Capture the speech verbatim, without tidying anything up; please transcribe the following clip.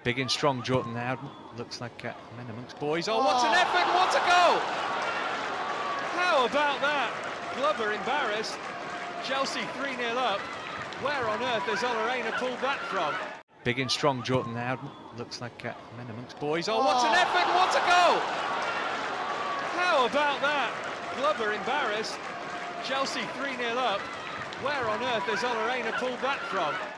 Big and strong Jordan now. Looks like uh, men amongst boys. Oh, what an effort, what a goal! How about that? Glover embarrassed. Chelsea three nil up. Where on earth has Ola Aina pulled that from? Big and strong Jordan now. Looks like uh, men amongst boys. Oh, what an effort, what a goal! How about that? Glover embarrassed. Chelsea three nil up. Where on earth has Ola Aina pulled that from?